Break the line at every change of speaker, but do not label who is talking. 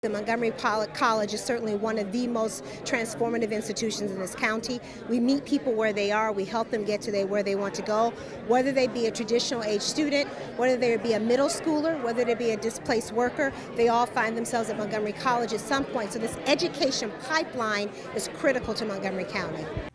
The Montgomery College is certainly one of the most transformative institutions in this county. We meet people where they are. We help them get to where they want to go, whether they be a traditional age student, whether they be a middle schooler, whether they be a displaced worker. They all find themselves at Montgomery College at some point. So this education pipeline is critical to Montgomery County.